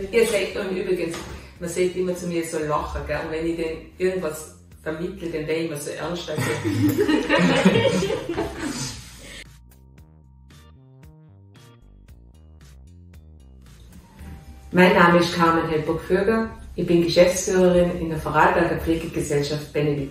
ihr seht, und übrigens, man sieht immer zu mir so lachen, gell? Und wenn ich denen irgendwas vermittle, dann wäre ich immer so ernst. Also. Mein Name ist Carmen Helburg-Fürger. Ich bin Geschäftsführerin in der Vorarlberger Pflegegesellschaft Benevit.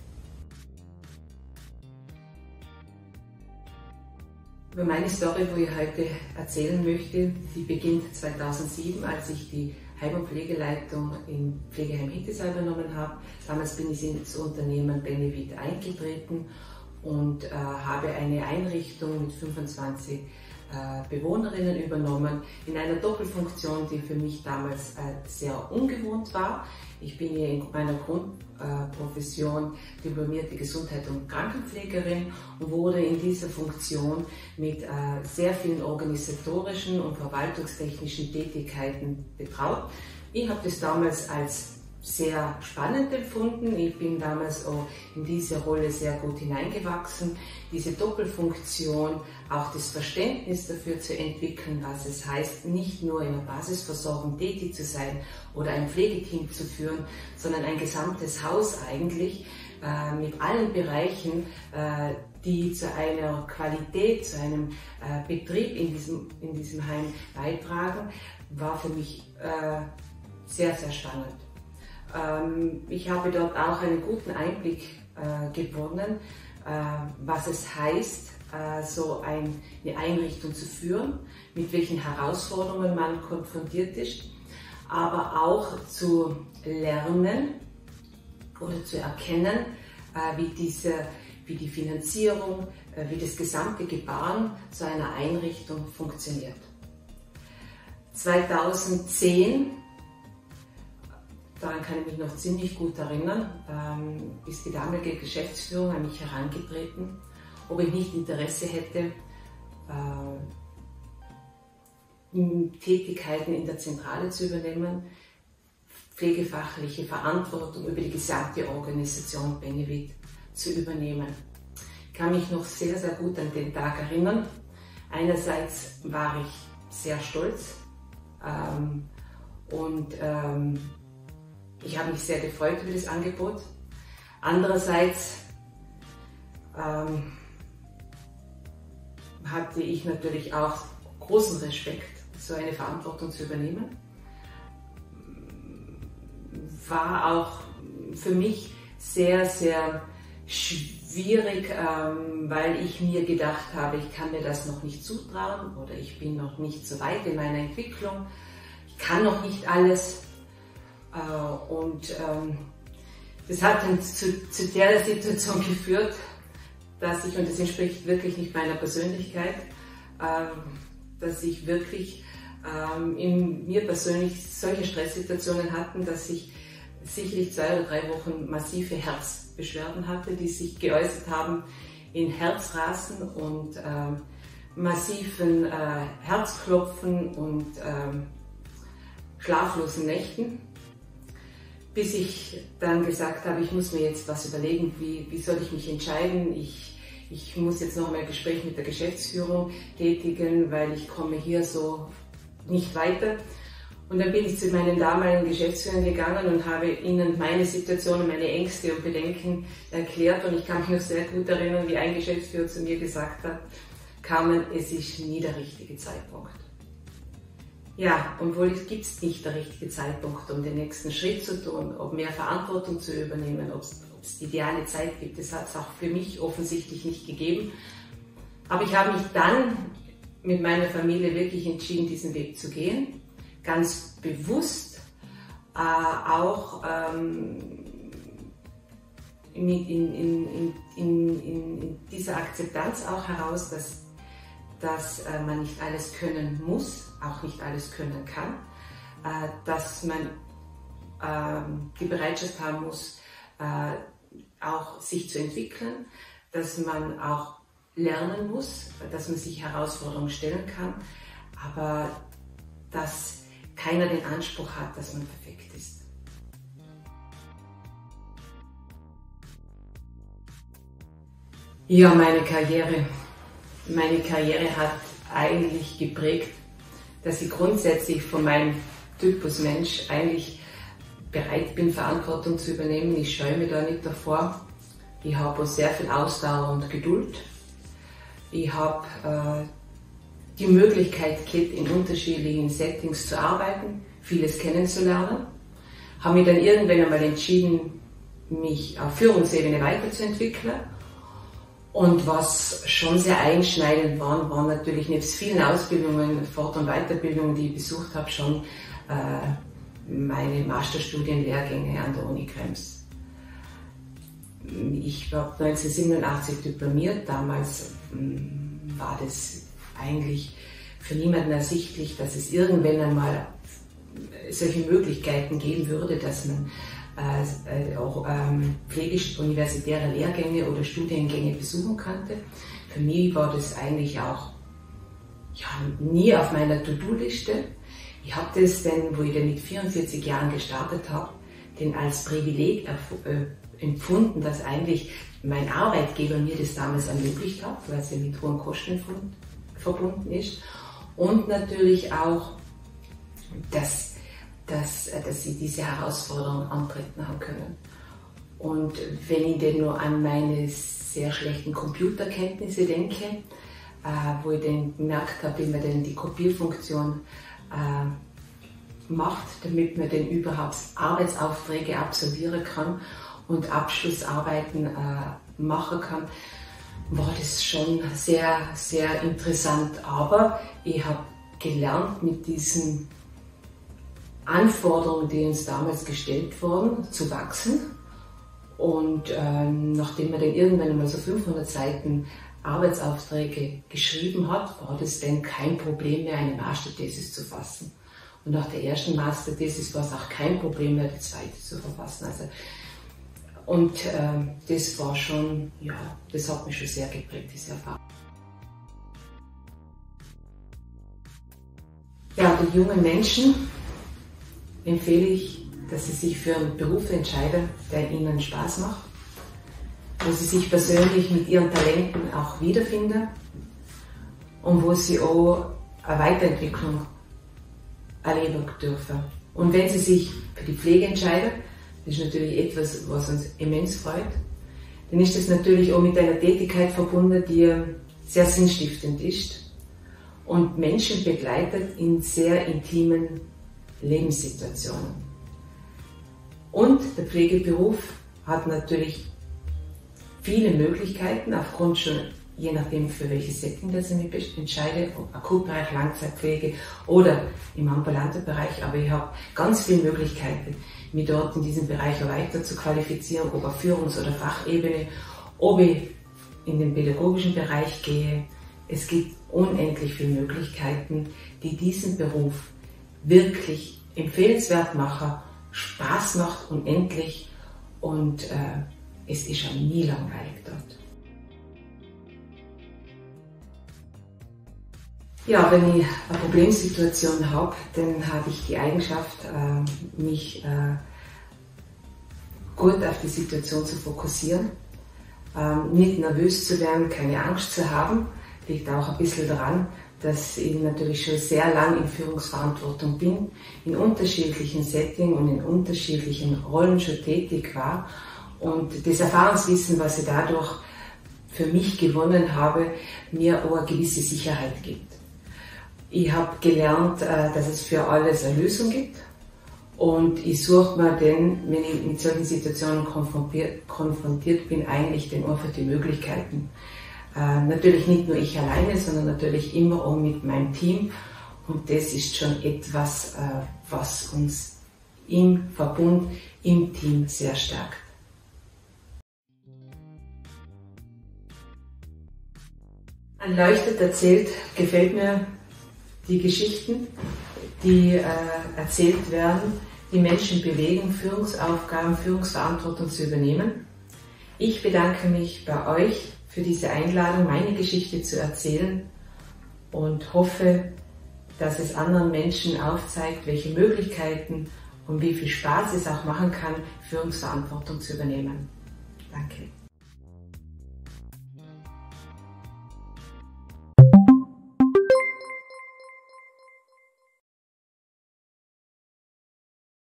Über meine Story, wo ich heute erzählen möchte, die beginnt 2007, als ich die Heim- und Pflegeleitung im Pflegeheim Hittersheim übernommen habe. Damals bin ich ins Unternehmen Benevit eingetreten und habe eine Einrichtung mit 25 Bewohnerinnen übernommen, in einer Doppelfunktion, die für mich damals sehr ungewohnt war. Ich bin hier in meiner Grundprofession diplomierte Gesundheit- und Krankenpflegerin und wurde in dieser Funktion mit sehr vielen organisatorischen und verwaltungstechnischen Tätigkeiten betraut. Ich habe das damals als sehr spannend empfunden. Ich bin damals auch in diese Rolle sehr gut hineingewachsen. Diese Doppelfunktion, auch das Verständnis dafür zu entwickeln, was es heißt, nicht nur in der Basisversorgung tätig zu sein oder ein Pflegeteam zu führen, sondern ein gesamtes Haus eigentlich mit allen Bereichen, die zu einer Qualität, zu einem Betrieb in diesem Heim beitragen, war für mich sehr, sehr spannend. Ich habe dort auch einen guten Einblick gewonnen, was es heißt, so eine Einrichtung zu führen, mit welchen Herausforderungen man konfrontiert ist, aber auch zu lernen oder zu erkennen, wie die Finanzierung, wie das gesamte Gebaren so einer Einrichtung funktioniert. 2010, daran kann ich mich noch ziemlich gut erinnern, ist die damalige Geschäftsführung an mich herangetreten, ob ich nicht Interesse hätte, Tätigkeiten in der Zentrale zu übernehmen, pflegefachliche Verantwortung über die gesamte Organisation Benevit zu übernehmen. Ich kann mich noch sehr, sehr gut an den Tag erinnern. Einerseits war ich sehr stolz und ich habe mich sehr gefreut über das Angebot. Andererseits hatte ich natürlich auch großen Respekt, so eine Verantwortung zu übernehmen. War auch für mich sehr, sehr schwierig, weil ich mir gedacht habe, ich kann mir das noch nicht zutrauen oder ich bin noch nicht so weit in meiner Entwicklung. Ich kann noch nicht alles. Das hat dann zu der Situation geführt, dass ich, und das entspricht wirklich nicht meiner Persönlichkeit, dass ich wirklich in mir persönlich solche Stresssituationen hatten, dass ich sicherlich 2 oder 3 Wochen massive Herzbeschwerden hatte, die sich geäußert haben in Herzrasen und massiven Herzklopfen und schlaflosen Nächten. Bis ich dann gesagt habe, ich muss mir jetzt was überlegen, wie soll ich mich entscheiden. Ich muss jetzt noch mal ein Gespräch mit der Geschäftsführung tätigen, weil ich komme hier so nicht weiter. Und dann bin ich zu meinen damaligen Geschäftsführern gegangen und habe ihnen meine Situation und meine Ängste und Bedenken erklärt. Und ich kann mich noch sehr gut erinnern, wie ein Geschäftsführer zu mir gesagt hat, Carmen, es ist nie der richtige Zeitpunkt. Ja, und wohl gibt es nicht der richtige Zeitpunkt, um den nächsten Schritt zu tun, ob mehr Verantwortung zu übernehmen, ob es die ideale Zeit gibt. Das hat es auch für mich offensichtlich nicht gegeben. Aber ich habe mich dann mit meiner Familie wirklich entschieden, diesen Weg zu gehen. Ganz bewusst auch in dieser Akzeptanz auch heraus, dass man nicht alles können muss, auch nicht alles können kann, dass man die Bereitschaft haben muss, auch sich zu entwickeln, dass man auch lernen muss, dass man sich Herausforderungen stellen kann, aber dass keiner den Anspruch hat, dass man perfekt ist. Ja, meine Karriere hat eigentlich geprägt, dass ich grundsätzlich von meinem Typus Mensch eigentlich bereit bin, Verantwortung zu übernehmen. Ich scheue mich da nicht davor. Ich habe sehr viel Ausdauer und Geduld. Ich habe die Möglichkeit gehabt, in unterschiedlichen Settings zu arbeiten, vieles kennenzulernen. Habe mich dann irgendwann einmal entschieden, mich auf Führungsebene weiterzuentwickeln. Und was schon sehr einschneidend war, waren natürlich nebst vielen Ausbildungen, Fort- und Weiterbildungen, die ich besucht habe, schon meine Masterstudienlehrgänge an der Uni Krems. Ich habe 1987 diplomiert. Damals war das eigentlich für niemanden ersichtlich, dass es irgendwann einmal solche Möglichkeiten geben würde, dass man auch pflegeuniversitäre Lehrgänge oder Studiengänge besuchen konnte. Für mich war das eigentlich auch nie auf meiner To-Do-Liste. Ich habe das dann, wo ich dann mit 44 Jahren gestartet habe, denn als Privileg empfunden, dass eigentlich mein Arbeitgeber mir das damals ermöglicht hat, weil es ja mit hohen Kosten verbunden ist. Und natürlich auch, dass sie diese Herausforderung antreten haben können. Und wenn ich denn nur an meine sehr schlechten Computerkenntnisse denke, wo ich dann gemerkt habe, wie man denn die Kopierfunktion macht, damit man denn überhaupt Arbeitsaufträge absolvieren kann und Abschlussarbeiten machen kann, war das schon sehr, sehr interessant. Aber ich habe gelernt, mit diesen Anforderungen, die uns damals gestellt wurden, zu wachsen. Und nachdem man dann irgendwann einmal so 500 Seiten Arbeitsaufträge geschrieben hat, war das dann kein Problem mehr, eine Masterthesis zu fassen. Und nach der ersten Masterthesis war es auch kein Problem mehr, die zweite zu verfassen. Das war schon, das hat mich schon sehr geprägt, diese Erfahrung. Ja, die jungen Menschen empfehle ich, dass sie sich für einen Beruf entscheiden, der ihnen Spaß macht, wo sie sich persönlich mit ihren Talenten auch wiederfinden und wo sie auch eine Weiterentwicklung erleben dürfen. Und wenn sie sich für die Pflege entscheiden, das ist natürlich etwas, was uns immens freut, dann ist das natürlich auch mit einer Tätigkeit verbunden, die sehr sinnstiftend ist und Menschen begleitet in sehr intimen Lebenssituationen. Und der Pflegeberuf hat natürlich viele Möglichkeiten, aufgrund schon, je nachdem für welches Setting das ich mich entscheide, ob Akutbereich, Langzeitpflege oder im ambulanten Bereich, aber ich habe ganz viele Möglichkeiten, mich dort in diesem Bereich weiter zu qualifizieren, ob auf Führungs- oder Fachebene, ob ich in den pädagogischen Bereich gehe. Es gibt unendlich viele Möglichkeiten, die diesen Beruf wirklich empfehlenswert machen, Spaß macht unendlich und es ist auch nie langweilig dort. Ja, wenn ich eine Problemsituation habe, dann habe ich die Eigenschaft, mich gut auf die Situation zu fokussieren, nicht nervös zu werden, keine Angst zu haben. Liegt auch ein bisschen daran, dass ich natürlich schon sehr lang in Führungsverantwortung bin, in unterschiedlichen Settings und in unterschiedlichen Rollen schon tätig war und das Erfahrungswissen, was ich dadurch für mich gewonnen habe, mir auch eine gewisse Sicherheit gibt. Ich habe gelernt, dass es für alles eine Lösung gibt und ich suche mir dann, wenn ich mit solchen Situationen konfrontiert bin, eigentlich den Ort für die Möglichkeiten. Natürlich nicht nur ich alleine, sondern natürlich immer auch mit meinem Team. Und das ist schon etwas, was uns im Verbund, im Team sehr stärkt. An Leuchtet erzählt gefällt mir die Geschichten, die erzählt werden, die Menschen bewegen, Führungsaufgaben, Führungsverantwortung zu übernehmen. Ich bedanke mich bei euch für diese Einladung, meine Geschichte zu erzählen und hoffe, dass es anderen Menschen aufzeigt, welche Möglichkeiten und wie viel Spaß es auch machen kann, Führungsverantwortung zu übernehmen.